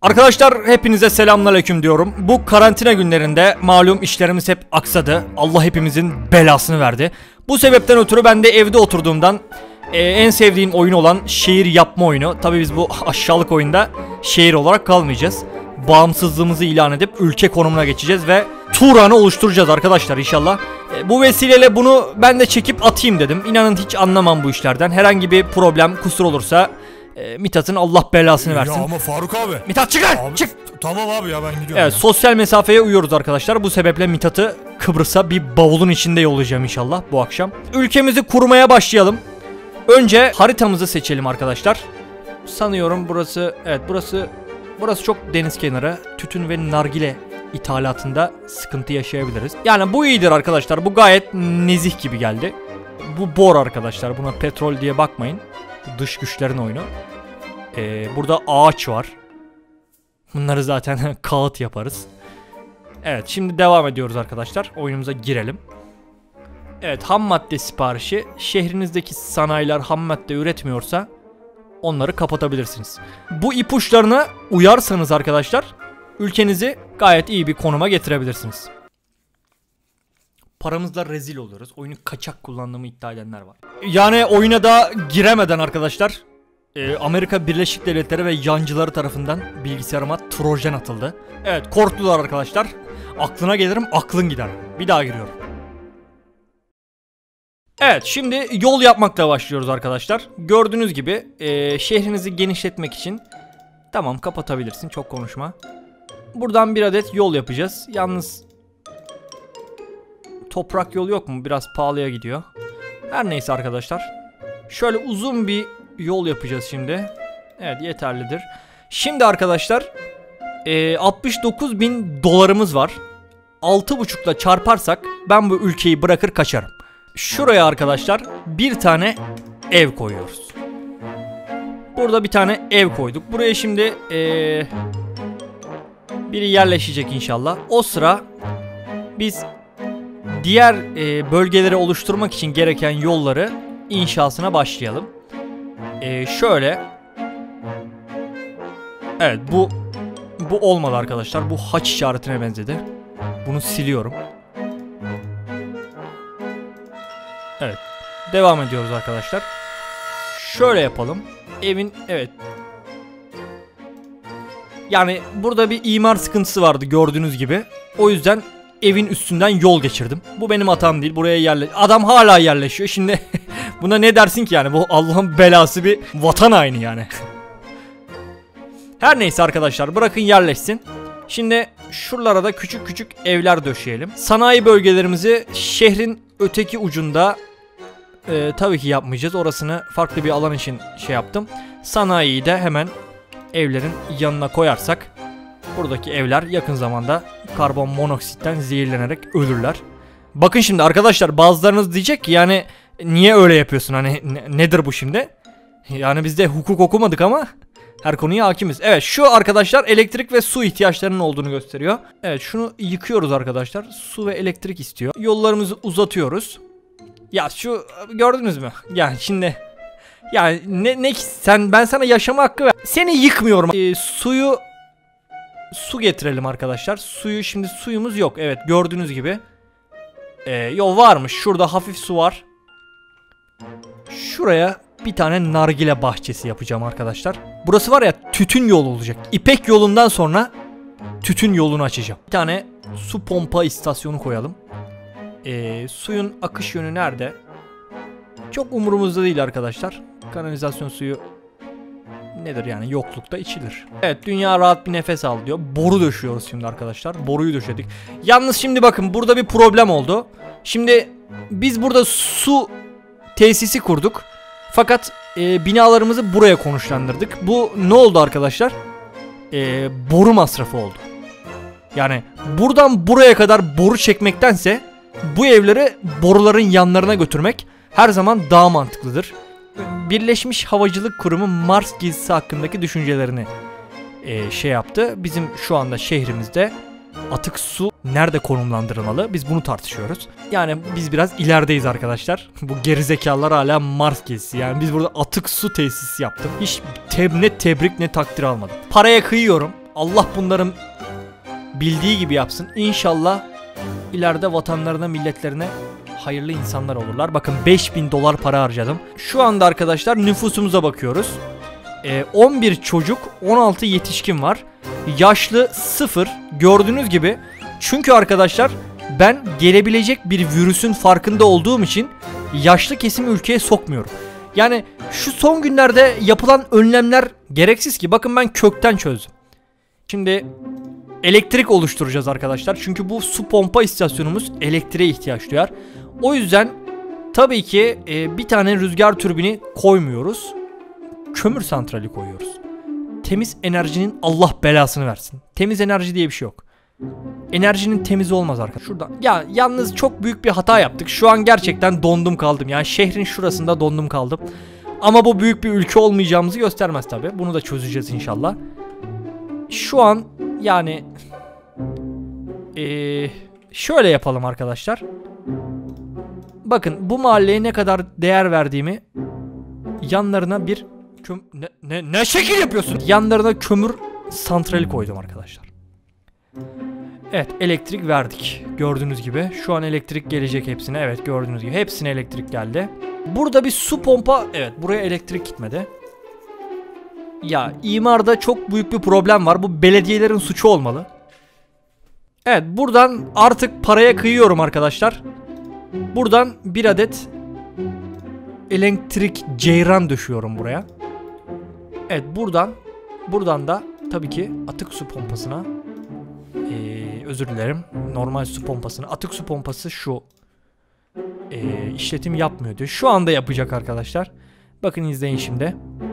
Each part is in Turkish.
Arkadaşlar hepinize selamünaleyküm diyorum. Bu karantina günlerinde malum işlerimiz hep aksadı. Allah hepimizin belasını verdi. Bu sebepten ötürü ben de evde oturduğumdan en sevdiğim oyun olan şehir yapma oyunu. Tabii biz bu aşağılık oyunda şehir olarak kalmayacağız. Bağımsızlığımızı ilan edip ülke konumuna geçeceğiz ve Turan'ı oluşturacağız arkadaşlar inşallah. Bu vesileyle bunu ben de çekip atayım dedim. İnanın hiç anlamam bu işlerden. Herhangi bir problem, kusur olursa Mithat'ın Allah belasını versin. Ya ama Faruk abi. Mithat çıkar! Abi, Çık! Tamam abi ya ben gidiyorum. Evet ya. Sosyal mesafeye uyuyoruz arkadaşlar. Bu sebeple Mithat'ı Kıbrıs'a bir bavulun içinde yollayacağım inşallah bu akşam. Ülkemizi kurmaya başlayalım. Önce haritamızı seçelim arkadaşlar. Sanıyorum burası, evet burası çok deniz kenarı. Tütün ve nargile ithalatında sıkıntı yaşayabiliriz. Yani bu iyidir arkadaşlar. Bu gayet nezih gibi geldi. Bu bor arkadaşlar. Buna petrol diye bakmayın. Dış güçlerin oyunu. Burada ağaç var. Bunları zaten kağıt yaparız. Evet şimdi devam ediyoruz arkadaşlar. Oyunumuza girelim. Evet, ham madde siparişi. Şehrinizdeki sanayiler ham madde üretmiyorsa onları kapatabilirsiniz. Bu ipuçlarına uyarsanız arkadaşlar ülkenizi gayet iyi bir konuma getirebilirsiniz. Paramızla rezil oluyoruz. Oyunu kaçak kullandığımı iddia edenler var. Yani oyuna da giremeden arkadaşlar Amerika Birleşik Devletleri ve yancıları tarafından bilgisayarıma trojan atıldı. Evet, korktular arkadaşlar. Aklına gelirim, aklın gider. Bir daha giriyorum. Evet, şimdi yol yapmakla başlıyoruz arkadaşlar. Gördüğünüz gibi şehrinizi genişletmek için tamam, kapatabilirsin, çok konuşma. Buradan bir adet yol yapacağız. Yalnız toprak yol yok mu? Biraz pahalıya gidiyor. Her neyse arkadaşlar. Şöyle uzun bir yol yapacağız şimdi. Evet, yeterlidir. Şimdi arkadaşlar 69.000 dolarımız var. 6.5'la çarparsak ben bu ülkeyi bırakır kaçarım. Şuraya arkadaşlar bir tane ev koyuyoruz. Burada bir tane ev koyduk. Buraya şimdi biri yerleşecek inşallah. O sıra biz diğer bölgeleri oluşturmak için gereken yolları inşasına başlayalım. Şöyle. Evet, bu olmadı arkadaşlar. Bu haç işaretine benzedi. Bunu siliyorum. Evet. Devam ediyoruz arkadaşlar. Şöyle yapalım. Evin, evet. Yani burada bir imar sıkıntısı vardı gördüğünüz gibi. O yüzden evin üstünden yol geçirdim. Bu benim hatam değil. Buraya adam hala yerleşiyor. Şimdi buna ne dersin ki yani? Bu Allah'ın belası bir vatan haini yani. Her neyse arkadaşlar, bırakın yerleşsin. Şimdi şuralara da küçük küçük evler döşeyelim. Sanayi bölgelerimizi şehrin öteki ucunda tabii ki yapmayacağız. Orasını farklı bir alan için şey yaptım. Sanayiyi de hemen evlerin yanına koyarsak buradaki evler yakın zamanda karbon monoksitten zehirlenerek ölürler. Bakın şimdi arkadaşlar, bazılarınız diyecek ki yani niye öyle yapıyorsun, hani nedir bu şimdi? Yani biz de hukuk okumadık ama her konuya hakimiz. Evet, şu arkadaşlar elektrik ve su ihtiyaçlarının olduğunu gösteriyor. Evet, şunu yıkıyoruz arkadaşlar. Su ve elektrik istiyor. Yollarımızı uzatıyoruz. Ya şu gördünüz mü? Yani şimdi yani ne sen, ben sana yaşama hakkı ver. Seni yıkmıyorum. Su getirelim arkadaşlar. Şimdi suyumuz yok. Evet, gördüğünüz gibi. Yol varmış. Şurada hafif su var. Şuraya bir tane nargile bahçesi yapacağım arkadaşlar. Burası var ya, tütün yolu olacak. İpek yolundan sonra tütün yolunu açacağım. Bir tane su pompa istasyonu koyalım. Suyun akış yönü nerede? Çok umurumuzda değil arkadaşlar. Kanalizasyon suyu nedir yani, yoklukta içilir. Evet, dünya rahat bir nefes al diyor. Boru döşüyoruz şimdi arkadaşlar. Boruyu döşedik. Yalnız şimdi bakın, burada bir problem oldu. Şimdi biz burada su tesisi kurduk. Fakat binalarımızı buraya konuşlandırdık. Bu ne oldu arkadaşlar? Boru masrafı oldu. Yani buradan buraya kadar boru çekmektense bu evleri boruların yanlarına götürmek her zaman daha mantıklıdır. Birleşmiş Havacılık Kurumu Mars gezisi hakkındaki düşüncelerini şey yaptı. Bizim şu anda şehrimizde atık su nerede konumlandırılmalı? Biz bunu tartışıyoruz. Yani biz biraz ilerideyiz arkadaşlar. Bu gerizekalılar hala Mars gezisi. Yani biz burada atık su tesisi yaptık. Hiç ne tebrik ne takdir almadım. Paraya kıyıyorum. Allah bunların bildiği gibi yapsın. İnşallah ileride vatanlarına, milletlerine hayırlı insanlar olurlar. Bakın 5000 dolar para harcadım. Şu anda arkadaşlar nüfusumuza bakıyoruz. 11 çocuk, 16 yetişkin var. Yaşlı 0. Gördüğünüz gibi. Çünkü arkadaşlar ben gelebilecek bir virüsün farkında olduğum için yaşlı kesimi ülkeye sokmuyorum. Yani şu son günlerde yapılan önlemler gereksiz ki. Bakın ben kökten çözdüm. Şimdi elektrik oluşturacağız arkadaşlar. Çünkü bu su pompa istasyonumuz elektriğe ihtiyaç duyar. O yüzden tabii ki bir tane rüzgar türbini koymuyoruz. Kömür santrali koyuyoruz. Temiz enerjinin Allah belasını versin. Temiz enerji diye bir şey yok. Enerjinin temiz olmaz arkadaşlar. Şuradan. Ya yalnız çok büyük bir hata yaptık. Şu an gerçekten dondum kaldım. Yani şehrin şurasında dondum kaldım. Ama bu büyük bir ülke olmayacağımızı göstermez tabii. Bunu da çözeceğiz inşallah. Şu an yani şöyle yapalım arkadaşlar. Bakın bu mahalleye ne kadar değer verdiğimi, yanlarına bir ne şekil yapıyorsun? Yanlarına kömür santrali koydum arkadaşlar. Evet, elektrik verdik. Gördüğünüz gibi. Şu an elektrik gelecek hepsine. Evet, gördüğünüz gibi. Hepsine elektrik geldi. Burada bir su pompa. Evet, buraya elektrik gitmedi. Ya, imarda çok büyük bir problem var. Bu belediyelerin suçu olmalı. Evet, buradan artık paraya kıyıyorum arkadaşlar. Buradan bir adet elektrik ceyran döşüyorum buraya. Evet, buradan da tabii ki atık su pompasına, özür dilerim, normal su pompasına, atık su pompası şu işletim yapmıyor diyor. Şu anda yapacak arkadaşlar. Bakın izleyin şimdi.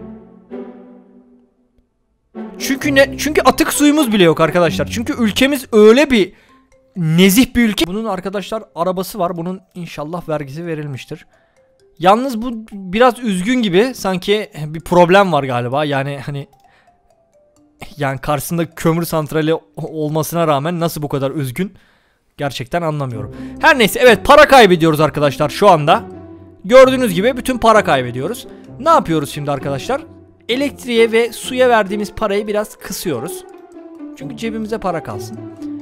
Çünkü atık suyumuz bile yok arkadaşlar. Çünkü ülkemiz öyle bir nezih bir ülke. Bunun arkadaşlar arabası var. Bunun inşallah vergisi verilmiştir. Yalnız bu biraz üzgün gibi. Sanki bir problem var galiba. Yani hani karşısında kömür santrali olmasına rağmen nasıl bu kadar üzgün? Gerçekten anlamıyorum. Her neyse, evet, para kaybediyoruz arkadaşlar şu anda. Gördüğünüz gibi bütün para kaybediyoruz. Ne yapıyoruz şimdi arkadaşlar? Elektriğe ve suya verdiğimiz parayı biraz kısıyoruz. Çünkü cebimize para kalsın.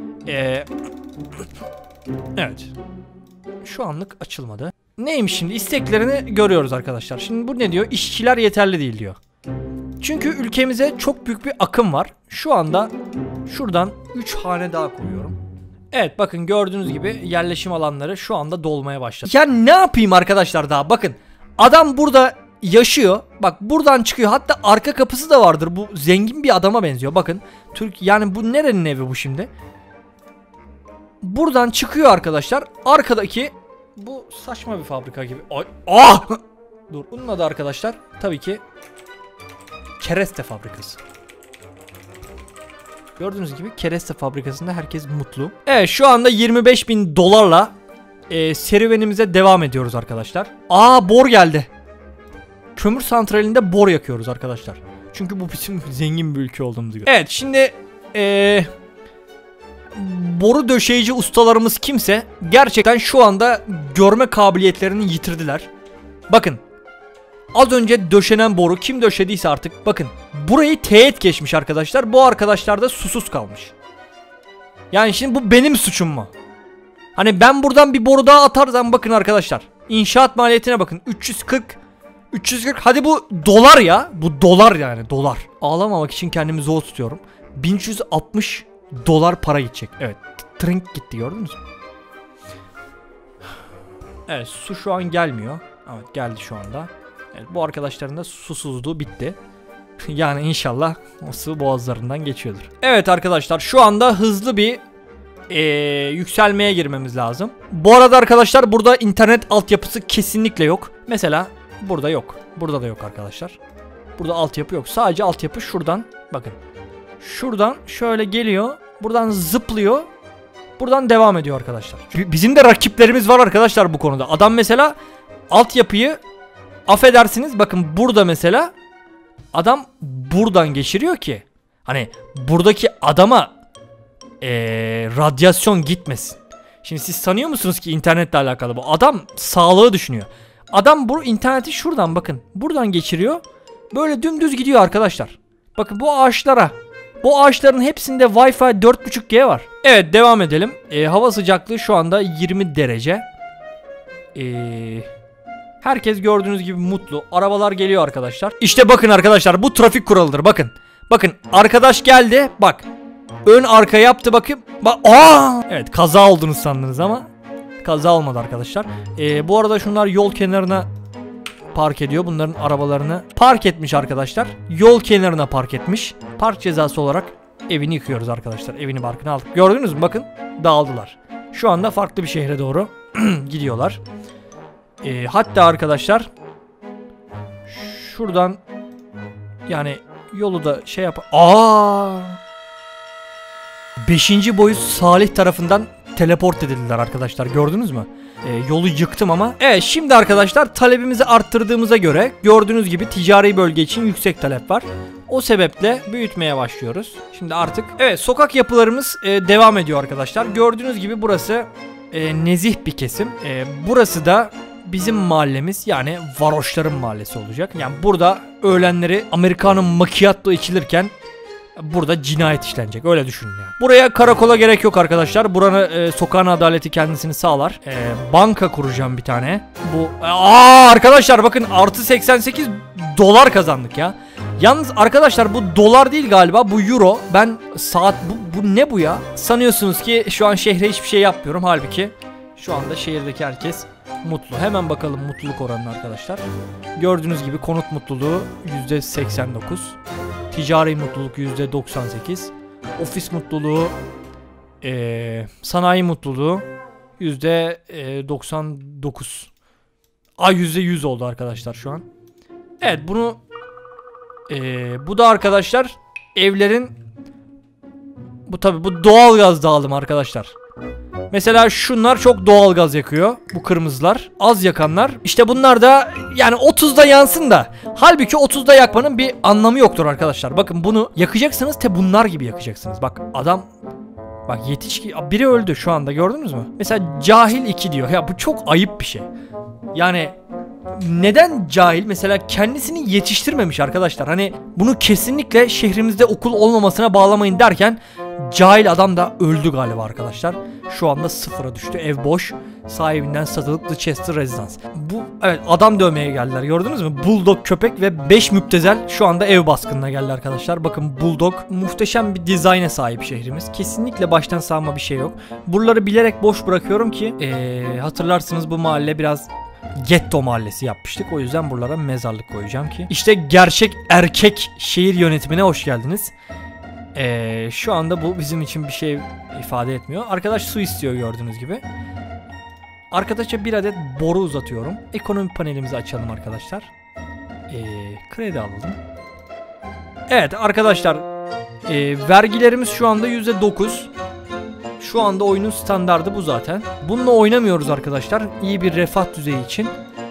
Evet. Şu anlık açılmadı. Neymiş şimdi? İsteklerini görüyoruz arkadaşlar. Şimdi bu ne diyor? İşçiler yeterli değil diyor. Çünkü ülkemize çok büyük bir akım var. Şu anda şuradan 3 hane daha koyuyorum. Evet, bakın gördüğünüz gibi yerleşim alanları şu anda dolmaya başladı. Ya ne yapayım arkadaşlar daha? Bakın adam burada yaşıyor. Bak buradan çıkıyor. Hatta arka kapısı da vardır. Bu zengin bir adama benziyor. Bakın yani bu nerenin evi bu şimdi? Buradan çıkıyor arkadaşlar. Arkadaki bu saçma bir fabrika gibi. Ay, ah! Dur. Bunun adı arkadaşlar tabii ki kereste fabrikası. Gördüğünüz gibi kereste fabrikasında herkes mutlu. Evet, şu anda 25.000 dolarla serüvenimize devam ediyoruz arkadaşlar. Bor geldi. Kömür santralinde bor yakıyoruz arkadaşlar. Çünkü bu bizim zengin bir ülke olduğumuzu gösteriyor. Evet, şimdi boru döşeyici ustalarımız kimse gerçekten şu anda görme kabiliyetlerini yitirdiler. Bakın. Az önce döşenen boru kim döşediyse artık, bakın burayı teğet geçmiş arkadaşlar. Bu arkadaşlar da susuz kalmış. Yani şimdi bu benim suçum mu? Hani ben buradan bir boru daha atarsam, bakın arkadaşlar, İnşaat maliyetine bakın, 340 hadi bu dolar ya. Bu dolar yani, dolar. Ağlamamak için kendimi zor tutuyorum. 1360 dolar para gidecek. Evet, trink gitti, gördünüz mü? Evet, su şu an gelmiyor. Evet, geldi şu anda. Evet, bu arkadaşların da susuzluğu bitti. Yani inşallah o su boğazlarından geçiyordur. Evet arkadaşlar, şu anda hızlı bir yükselmeye girmemiz lazım. Bu arada arkadaşlar burada internet altyapısı kesinlikle yok. Mesela burada yok. Burada da yok arkadaşlar. Burada altyapı yok. Sadece altyapı şuradan. Bakın. Şuradan şöyle geliyor. Buradan zıplıyor. Buradan devam ediyor arkadaşlar. Bizim de rakiplerimiz var arkadaşlar bu konuda. Adam mesela altyapıyı, affedersiniz, bakın burada mesela adam buradan geçiriyor ki hani buradaki adama radyasyon gitmesin. Şimdi siz sanıyor musunuz ki internetle alakalı bu? Adam sağlığı düşünüyor. Adam bu interneti şuradan, bakın buradan geçiriyor. Böyle dümdüz gidiyor arkadaşlar. Bakın bu ağaçlara, Bu ağaçların hepsinde Wi-Fi 4.5G var. Evet, devam edelim. Hava sıcaklığı şu anda 20 derece. Herkes gördüğünüz gibi mutlu. Arabalar geliyor arkadaşlar. İşte bakın arkadaşlar, bu trafik kuralıdır. Bakın. Bakın, arkadaş geldi. Bak. Ön arka yaptı, bakın. Bak. Evet, kaza olduğunu sandınız ama kaza olmadı arkadaşlar. Bu arada şunlar yol kenarına park ediyor. Bunların arabalarını park etmiş arkadaşlar. Yol kenarına park etmiş. Park cezası olarak evini yıkıyoruz arkadaşlar. Evini barkını aldık. Gördünüz mü? Bakın, dağıldılar. Şu anda farklı bir şehre doğru gidiyorlar. Hatta arkadaşlar şuradan yani yolu da şey yap. 5. boyut Salih tarafından teleport edildiler arkadaşlar. Gördünüz mü? Yolu yıktım ama. Evet, şimdi arkadaşlar talebimizi arttırdığımıza göre gördüğünüz gibi ticari bölge için yüksek talep var. O sebeple büyütmeye başlıyoruz. Şimdi artık evet, sokak yapılarımız devam ediyor arkadaşlar. Gördüğünüz gibi burası nezih bir kesim. Burası da bizim mahallemiz, yani varoşların mahallesi olacak. Yani burada öğlenleri Americano macchiato içilirken burada cinayet işlenecek, öyle düşünün yani. Buraya karakola gerek yok arkadaşlar. Buranın sokağın adaleti kendisini sağlar. Banka kuracağım bir tane. Bu arkadaşlar bakın, artı 88 dolar kazandık ya. Yalnız arkadaşlar bu dolar değil galiba, bu euro. Ben saat bu ne bu ya? Sanıyorsunuz ki şu an şehre hiçbir şey yapmıyorum, halbuki şu anda şehirdeki herkes mutlu. Hemen bakalım mutluluk oranına arkadaşlar. Gördüğünüz gibi konut mutluluğu %89. Ticari mutluluk %98. Ofis mutluluğu, sanayi mutluluğu %99. %100 oldu arkadaşlar şu an. Evet, bunu bu da arkadaşlar evlerin, bu tabi bu doğalgaz dağılımı arkadaşlar. Mesela şunlar çok doğalgaz yakıyor. Bu kırmızılar. Az yakanlar. İşte bunlar da yani 30'da yansın da. Halbuki 30'da yakmanın bir anlamı yoktur arkadaşlar. Bakın, bunu yakacaksınız, bunlar gibi yakacaksınız. Bak adam, bak yetişkin biri öldü şu anda, gördünüz mü? Mesela cahil 2 diyor. Ya bu çok ayıp bir şey. Yani neden cahil? Mesela kendisini yetiştirmemiş arkadaşlar. Hani bunu kesinlikle şehrimizde okul olmamasına bağlamayın derken cahil adam da öldü galiba arkadaşlar. Şu anda 0'a düştü. Ev boş. Sahibinden satılık The Chester Residence. Bu evet, adam dövmeye geldiler, gördünüz mü? Bulldog köpek ve 5 müptezel şu anda ev baskınına geldi arkadaşlar. Bakın, Bulldog muhteşem bir dizayna sahip şehrimiz. Kesinlikle baştan sağma bir şey yok. Buraları bilerek boş bırakıyorum ki hatırlarsınız, bu mahalle biraz getto mahallesi yapmıştık. O yüzden buralara mezarlık koyacağım ki. İşte gerçek erkek şehir yönetimine hoş geldiniz. Şu anda bu bizim için bir şey ifade etmiyor. Arkadaş su istiyor, gördüğünüz gibi. Arkadaşa bir adet boru uzatıyorum. Ekonomi panelimizi açalım arkadaşlar. Kredi alalım. Evet arkadaşlar, vergilerimiz şu anda %9. Şu anda oyunun standardı bu zaten. Bununla oynamıyoruz arkadaşlar, İyi bir refah düzeyi için.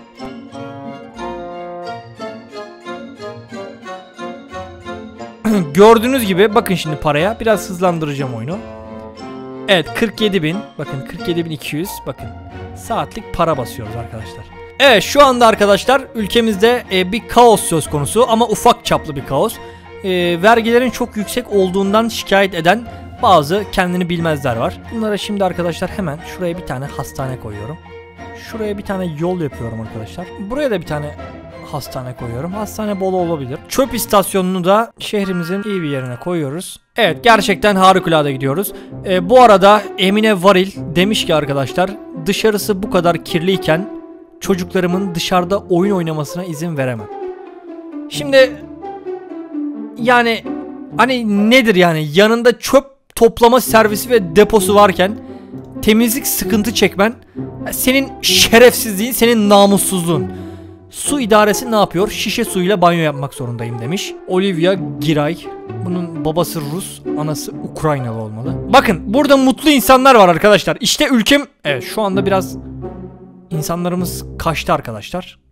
Gördüğünüz gibi bakın, şimdi paraya biraz hızlandıracağım oyunu. Evet, 47.000, bakın 47.200, bakın saatlik para basıyoruz arkadaşlar. Evet, şu anda arkadaşlar ülkemizde bir kaos söz konusu, ama ufak çaplı bir kaos. Vergilerin çok yüksek olduğundan şikayet eden bazı kendini bilmezler var. Bunlara şimdi arkadaşlar hemen şuraya bir tane hastane koyuyorum. Şuraya bir tane yol yapıyorum arkadaşlar. Buraya da bir tane hastane koyuyorum. Hastane bol olabilir. Çöp istasyonunu da şehrimizin iyi bir yerine koyuyoruz. Evet, gerçekten harikulade gidiyoruz. Bu arada Emine Varil demiş ki arkadaşlar, dışarısı bu kadar kirliyken çocuklarımın dışarıda oyun oynamasına izin veremem. Şimdi yani hani nedir yani, yanında çöp toplama servisi ve deposu varken temizlik sıkıntı çekmen senin şerefsizliğin, senin namussuzluğun. Su idaresi ne yapıyor? Şişe suyuyla banyo yapmak zorundayım demiş. Olivia Giray. Bunun babası Rus, anası Ukraynalı olmalı. Bakın, burada mutlu insanlar var arkadaşlar. İşte ülkem. Evet, şu anda biraz insanlarımız kaçtı arkadaşlar.